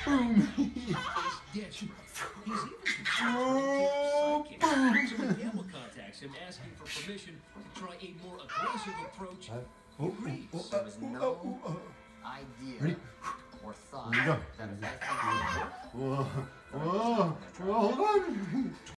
Ditch. He's even consulted psychic. So Gamble contacts him asking for permission to try a more aggressive approach. He agrees. There was no idea or thought that if I Whoa, hold on.